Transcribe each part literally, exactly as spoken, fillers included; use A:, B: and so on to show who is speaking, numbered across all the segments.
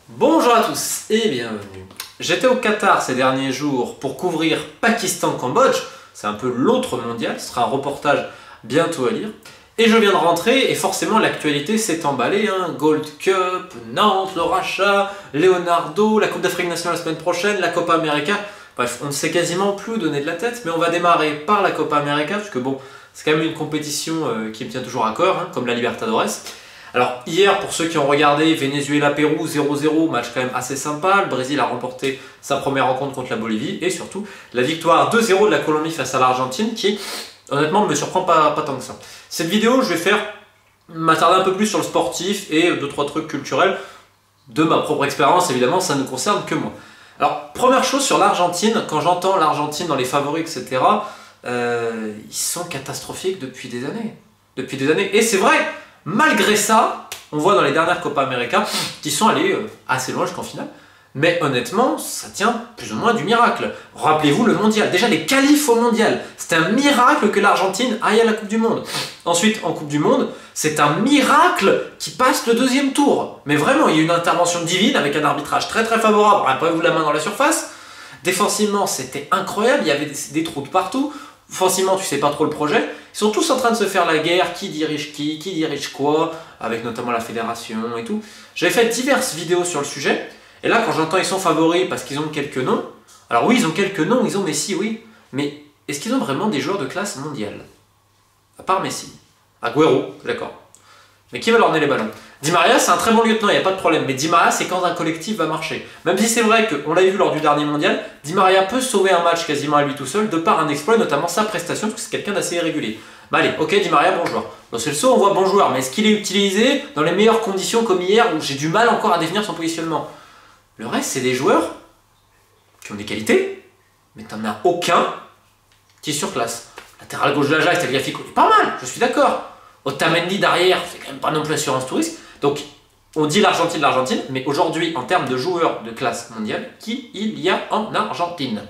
A: Bonjour à tous et bienvenue. J'étais au Qatar ces derniers jours pour couvrir Pakistan-Cambodge, c'est un peu l'autre mondial, ce sera un reportage bientôt à lire. Et je viens de rentrer et forcément l'actualité s'est emballée, hein. Gold Cup, Nantes, le rachat, Leonardo, la Coupe d'Afrique nationale la semaine prochaine, la Copa América. Bref, on ne sait quasiment plus où donner de la tête, mais on va démarrer par la Copa América, parce que bon, c'est quand même une compétition euh, qui me tient toujours à cœur, hein, comme la Libertadores. Alors hier, pour ceux qui ont regardé, Venezuela-Pérou zéro zéro, match quand même assez sympa. Le Brésil a remporté sa première rencontre contre la Bolivie et surtout la victoire deux zéro de la Colombie face à l'Argentine qui, honnêtement, ne me surprend pas, pas tant que ça. Cette vidéo, je vais faire m'attarder un peu plus sur le sportif et deux trois trucs culturels de ma propre expérience. Évidemment, ça ne concerne que moi. Alors, première chose sur l'Argentine, quand j'entends l'Argentine dans les favoris, et cetera, euh, ils sont catastrophiques depuis des années. Depuis des années. Et c'est vrai. Malgré ça, on voit dans les dernières Copa América qu'ils sont allés assez loin jusqu'en finale. Mais honnêtement, ça tient plus ou moins du miracle. Rappelez-vous le mondial. Déjà les qualifs au mondial. C'est un miracle que l'Argentine aille à la Coupe du Monde. Ensuite, en Coupe du Monde, c'est un miracle qui passe le deuxième tour. Mais vraiment, il y a eu une intervention divine avec un arbitrage très très favorable. Rappelez-vous la main dans la surface. Défensivement, c'était incroyable. Il y avait des, des trous de partout. Offensivement, tu sais pas trop le projet. Ils sont tous en train de se faire la guerre, qui dirige qui, qui dirige quoi, avec notamment la fédération et tout. J'avais fait diverses vidéos sur le sujet, et là quand j'entends ils sont favoris parce qu'ils ont quelques noms, alors oui ils ont quelques noms, ils ont Messi, oui, mais est-ce qu'ils ont vraiment des joueurs de classe mondiale? À part Messi. Agüero, d'accord. Mais qui va leur donner les ballons? Di Maria c'est un très bon lieutenant, il n'y a pas de problème, mais Di Maria c'est quand un collectif va marcher. Même si c'est vrai qu'on l'a vu lors du dernier mondial, Di Maria peut sauver un match quasiment à lui tout seul, de par un exploit, notamment sa prestation, parce que c'est quelqu'un d'assez irrégulier. Bah allez, ok Di Maria, bon joueur. Dans ce saut on voit bon joueur, mais est-ce qu'il est utilisé dans les meilleures conditions comme hier, où j'ai du mal encore à définir son positionnement? Le reste c'est des joueurs qui ont des qualités, mais t'en as aucun qui est sur classe. Latéral gauche de l'Ajax, Tagliafico, il est pas mal, je suis d'accord. Otamendi derrière, c'est quand même pas non plus assurance touriste. Donc, on dit l'Argentine, l'Argentine, mais aujourd'hui, en termes de joueurs de classe mondiale, qui il y a en Argentine?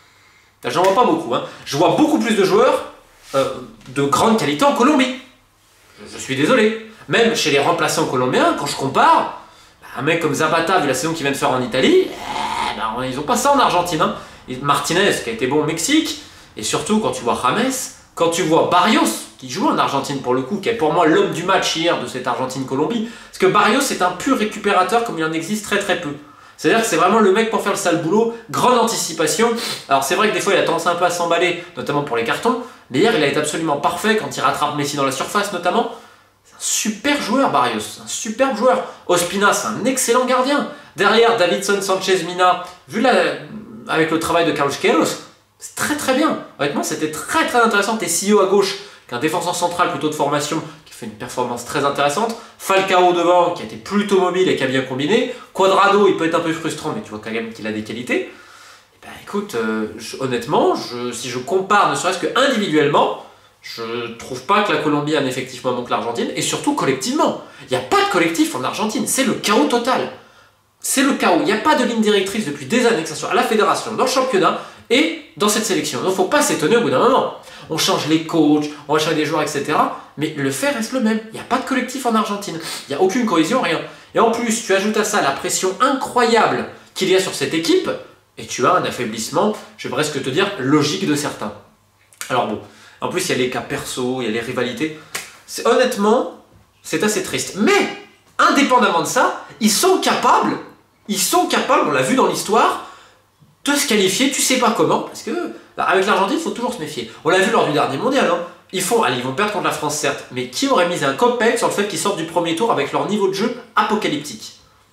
A: J'en vois pas beaucoup. Hein. Je vois beaucoup plus de joueurs euh, de grande qualité en Colombie. Je, je suis désolé. Même chez les remplaçants colombiens, quand je compare, un mec comme Zapata, vu la saison qu'il vient de faire en Italie, eh, ben, ils ont pas ça en Argentine. Hein. Et Martinez, qui a été bon au Mexique, et surtout quand tu vois James, quand tu vois Barrios, qui joue en Argentine pour le coup, qui est pour moi l'homme du match hier de cette Argentine-Colombie, parce que Barrios c'est un pur récupérateur comme il en existe très très peu. C'est-à-dire que c'est vraiment le mec pour faire le sale boulot, grande anticipation. Alors c'est vrai que des fois il a tendance un peu à s'emballer, notamment pour les cartons, mais hier il a été absolument parfait quand il rattrape Messi dans la surface notamment. C'est un super joueur Barrios, un superbe joueur. Ospina c'est un excellent gardien. Derrière Davinson Sanchez Mina, vu la... avec le travail de Carlos Queiroz, c'est très très bien. Honnêtement c'était très très intéressant. Tessio à gauche, qu'un défenseur central plutôt de formation qui fait une performance très intéressante. Falcao devant qui a été plutôt mobile et qui a bien combiné. Cuadrado il peut être un peu frustrant mais tu vois quand même qu'il a des qualités. Et ben écoute, euh, je, honnêtement, je, si je compare ne serait-ce que individuellement, je trouve pas que la Colombie a un effectif moins bon que l'Argentine et surtout collectivement. Il n'y a pas de collectif en Argentine, c'est le chaos total. C'est le chaos, il n'y a pas de ligne directrice depuis des années, que ce soit à la fédération, dans le championnat et dans cette sélection. Donc il ne faut pas s'étonner au bout d'un moment. On change les coachs, on va changer des joueurs, et cetera. Mais le fait reste le même. Il n'y a pas de collectif en Argentine. Il n'y a aucune cohésion, rien. Et en plus, tu ajoutes à ça la pression incroyable qu'il y a sur cette équipe, et tu as un affaiblissement, je vais presque te dire, logique de certains. Alors bon, en plus il y a les cas perso, il y a les rivalités. Honnêtement, c'est assez triste. Mais, indépendamment de ça, ils sont capables, ils sont capables, on l'a vu dans l'histoire, de se qualifier, tu sais pas comment, parce que bah, avec l'Argentine, il faut toujours se méfier. On l'a vu lors du dernier mondial, hein. Ils font, allez, ils vont perdre contre la France certes, mais qui aurait mis un copec sur le fait qu'ils sortent du premier tour avec leur niveau de jeu apocalyptique?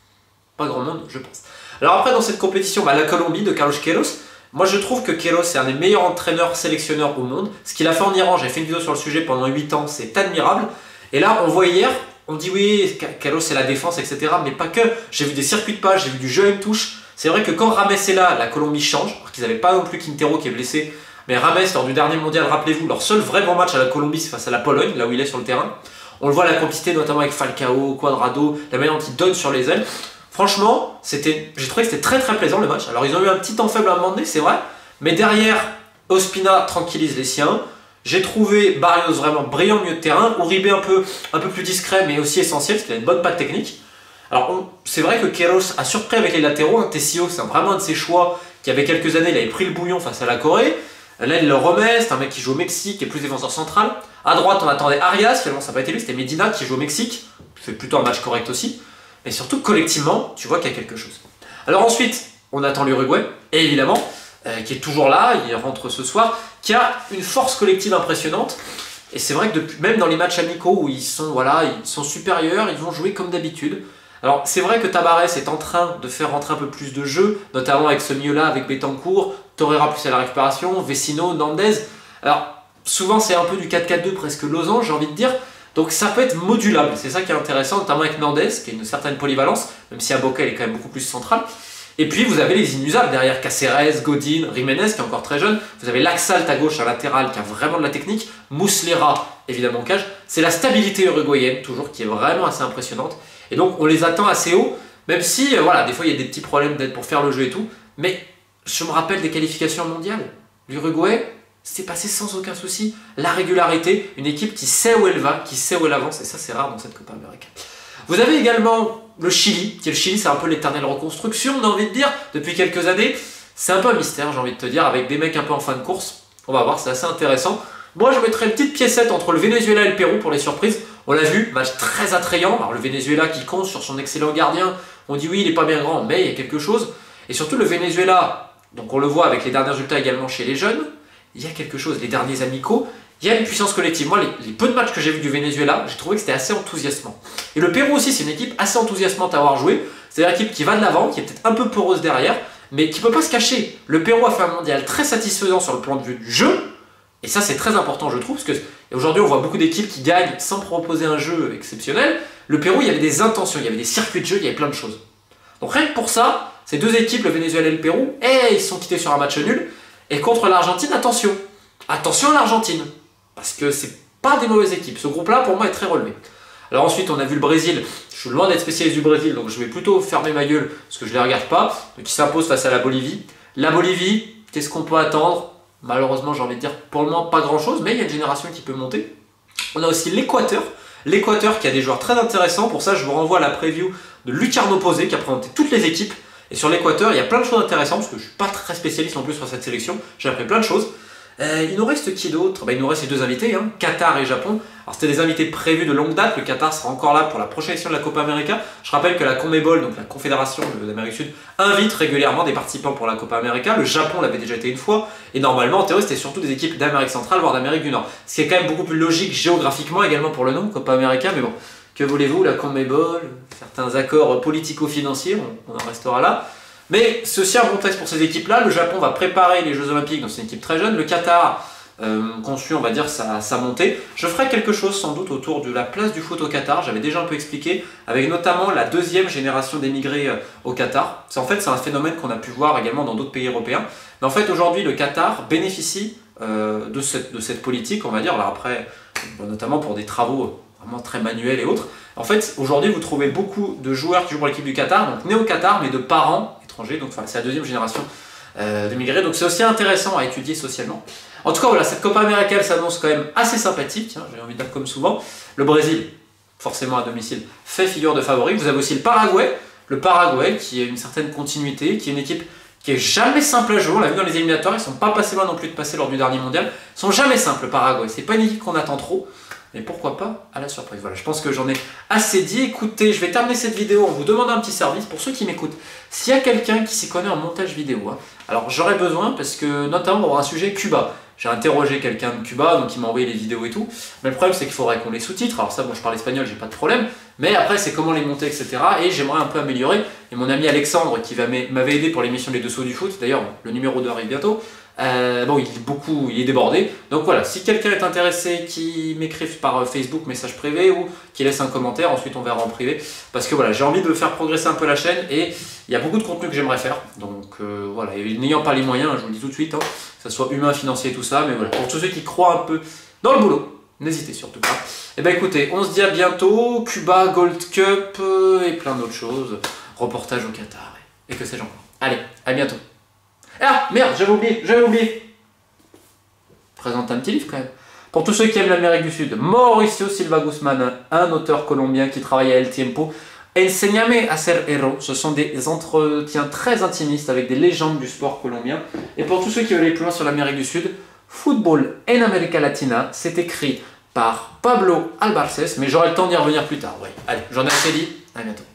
A: Pas grand monde, je pense. Alors après, dans cette compétition, bah, la Colombie de Carlos Queiroz, moi je trouve que Queiroz c'est un des meilleurs entraîneurs sélectionneurs au monde. Ce qu'il a fait en Iran, j'ai fait une vidéo sur le sujet pendant huit ans, c'est admirable. Et là, on voit hier, on dit oui, Queiroz c'est la défense, et cetera. Mais pas que, j'ai vu des circuits de passe, j'ai vu du jeu à une touche. C'est vrai que quand Rames est là, la Colombie change, alors qu'ils n'avaient pas non plus Quintero qui est blessé. Mais Rames, lors du dernier mondial, rappelez-vous, leur seul vrai bon match à la Colombie, c'est face à la Pologne, là où il est sur le terrain. On le voit la complicité, notamment avec Falcao, Cuadrado, la manière dont il donne sur les ailes. Franchement, j'ai trouvé que c'était très très plaisant le match. Alors ils ont eu un petit temps faible à un moment donné, c'est vrai. Mais derrière, Ospina tranquillise les siens. J'ai trouvé Barrios vraiment brillant au milieu de terrain. Uribe un peu, un peu plus discret, mais aussi essentiel, parce qu'il a une bonne patte technique. Alors c'est vrai que Queiroz a surpris avec les latéraux, hein. Tessio c'est vraiment un de ses choix qui avait quelques années il avait pris le bouillon face à la Corée. Là il le remet, c'est un mec qui joue au Mexique, qui est plus défenseur central. À droite on attendait Arias, finalement ça n'a pas été lui, c'était Medina qui joue au Mexique, fait plutôt un match correct aussi. Mais surtout collectivement, tu vois qu'il y a quelque chose. Alors ensuite, on attend l'Uruguay, et évidemment, euh, qui est toujours là, il rentre ce soir, qui a une force collective impressionnante. Et c'est vrai que depuis, même dans les matchs amicaux où ils sont, voilà, ils sont supérieurs, ils vont jouer comme d'habitude. Alors c'est vrai que Tabarez est en train de faire rentrer un peu plus de jeu, notamment avec ce milieu-là, avec Betancourt, Torreira plus à la récupération, Vecino, Nandez. Alors souvent c'est un peu du quatre quatre deux, presque losange, j'ai envie de dire. Donc ça peut être modulable, c'est ça qui est intéressant, notamment avec Nandez, qui a une certaine polyvalence, même si Aboka il est quand même beaucoup plus central. Et puis vous avez les inusables derrière, Caceres, Godin, Jiménez qui est encore très jeune, vous avez Laxalt à gauche, à latéral, qui a vraiment de la technique, Muslera évidemment en cage. C'est la stabilité uruguayenne, toujours, qui est vraiment assez impressionnante. Et donc on les attend assez haut, même si, euh, voilà, des fois il y a des petits problèmes d'aide pour faire le jeu et tout, mais je me rappelle des qualifications mondiales. L'Uruguay, c'est passé sans aucun souci. La régularité, une équipe qui sait où elle va, qui sait où elle avance, et ça c'est rare dans cette Copa América. Vous avez également le Chili, qui est le Chili, c'est un peu l'éternelle reconstruction, on a envie de dire, depuis quelques années. C'est un peu un mystère, j'ai envie de te dire, avec des mecs un peu en fin de course. On va voir, c'est assez intéressant. Moi, je mettrais une petite piécette entre le Venezuela et le Pérou pour les surprises. On l'a vu, match très attrayant. Alors le Venezuela qui compte sur son excellent gardien, on dit oui, il n'est pas bien grand, mais il y a quelque chose. Et surtout le Venezuela, donc on le voit avec les derniers résultats également chez les jeunes, il y a quelque chose, les derniers amicaux, il y a une puissance collective. Moi, les, les peu de matchs que j'ai vus du Venezuela, j'ai trouvé que c'était assez enthousiasmant. Et le Pérou aussi, c'est une équipe assez enthousiasmante à avoir joué. C'est une équipe qui va de l'avant, qui est peut-être un peu poreuse derrière, mais qui ne peut pas se cacher. Le Pérou a fait un mondial très satisfaisant sur le plan de vue du jeu, et ça c'est très important je trouve, parce que aujourd'hui on voit beaucoup d'équipes qui gagnent sans proposer un jeu exceptionnel. Le Pérou, il y avait des intentions, il y avait des circuits de jeu, il y avait plein de choses. Donc rien que pour ça, ces deux équipes, le Venezuela et le Pérou, et ils sont quittés sur un match nul. Et contre l'Argentine, attention, attention à l'Argentine, parce que c'est pas des mauvaises équipes. Ce groupe-là, pour moi, est très relevé. Alors ensuite, on a vu le Brésil. Je suis loin d'être spécialiste du Brésil, donc je vais plutôt fermer ma gueule, parce que je les regarde pas. Donc ils s'imposent face à la Bolivie. La Bolivie, qu'est-ce qu'on peut attendre? Malheureusement, j'ai envie de dire, pour le moment, pas grand-chose, mais il y a une génération qui peut monter. On a aussi l'Équateur. L'Équateur qui a des joueurs très intéressants. Pour ça, je vous renvoie à la preview de Lucarno Posé, qui a présenté toutes les équipes. Et sur l'Équateur, il y a plein de choses intéressantes, parce que je ne suis pas très spécialiste en plus sur cette sélection. J'ai appris plein de choses. Euh, il nous reste qui d'autre? Bah, il nous reste les deux invités, hein, Qatar et Japon. Alors c'était des invités prévus de longue date, le Qatar sera encore là pour la prochaine édition de la Copa América. Je rappelle que la CONMEBOL, donc la Confédération d'Amérique du Sud, invite régulièrement des participants pour la Copa América. Le Japon l'avait déjà été une fois, et normalement en théorie c'était surtout des équipes d'Amérique centrale, voire d'Amérique du Nord. Ce qui est quand même beaucoup plus logique géographiquement également pour le nom, Copa América, mais bon, que voulez-vous, la CONMEBOL, certains accords politico-financiers, on, on en restera là. Mais ceci est un bon texte pour ces équipes-là. Le Japon va préparer les Jeux Olympiques, donc c'est une équipe très jeune. Le Qatar euh, conçu, on va dire, sa, sa montée. Je ferai quelque chose sans doute autour de la place du foot au Qatar. J'avais déjà un peu expliqué, avec notamment la deuxième génération d'émigrés euh, au Qatar. C'est en fait c'est un phénomène qu'on a pu voir également dans d'autres pays européens. Mais en fait aujourd'hui le Qatar bénéficie euh, de, cette, de cette politique, on va dire. Alors après, bon, notamment pour des travaux vraiment très manuels et autres. En fait, aujourd'hui, vous trouvez beaucoup de joueurs qui jouent pour l'équipe du Qatar, donc nés au Qatar, mais de parents étrangers, donc enfin, c'est la deuxième génération euh, d'émigrés, donc c'est aussi intéressant à étudier socialement. En tout cas, voilà, cette Copa América s'annonce quand même assez sympathique, hein, j'ai envie de dire comme souvent. Le Brésil, forcément à domicile, fait figure de favori. Vous avez aussi le Paraguay, le Paraguay qui a une certaine continuité, qui est une équipe qui est jamais simple à jouer. On l'a vu dans les éliminatoires, ils ne sont pas passés loin non plus de passer lors du dernier mondial. Ils sont jamais simples, le Paraguay. C'est pas une équipe qu'on attend trop. Mais pourquoi pas à la surprise. Voilà, je pense que j'en ai assez dit. Écoutez, je vais terminer cette vidéo en vous demandant un petit service pour ceux qui m'écoutent. S'il y a quelqu'un qui s'y connaît en montage vidéo, hein, alors j'aurais besoin, parce que notamment pour un sujet Cuba. J'ai interrogé quelqu'un de Cuba, donc il m'a envoyé les vidéos et tout. Mais le problème, c'est qu'il faudrait qu'on les sous-titre. Alors ça, bon, je parle espagnol, j'ai pas de problème. Mais après, c'est comment les monter, et cetera. Et j'aimerais un peu améliorer. Et mon ami Alexandre, qui m'avait aidé pour l'émission Les Dessous du foot, d'ailleurs, le numéro deux arrive bientôt. Euh, bon, il est beaucoup, il est débordé. Donc voilà, si quelqu'un est intéressé, qui m'écrive par Facebook, message privé, ou qui laisse un commentaire, ensuite on verra en privé. Parce que voilà, j'ai envie de faire progresser un peu la chaîne et il y a beaucoup de contenu que j'aimerais faire. Donc euh, voilà, et n'ayant pas les moyens, je vous le dis tout de suite, hein, que ce soit humain, financier, tout ça, mais voilà, pour tous ceux qui croient un peu dans le boulot, n'hésitez surtout pas. Et ben écoutez, on se dit à bientôt. Cuba, Gold Cup euh, et plein d'autres choses. Reportage au Qatar et, et que sais-je encore. Allez, à bientôt. Ah merde, j'avais oublié, j'avais oublié. Présente un petit livre quand même. Pour tous ceux qui aiment l'Amérique du Sud, Mauricio Silva Guzman, un auteur colombien qui travaille à El Tiempo, Enséñame a ser héros, ce sont des entretiens très intimistes avec des légendes du sport colombien. Et pour tous ceux qui veulent aller plus loin sur l'Amérique du Sud, Football en América Latina, c'est écrit par Pablo Albarces, mais j'aurai le temps d'y revenir plus tard. Ouais. Allez, j'en ai assez dit, à bientôt.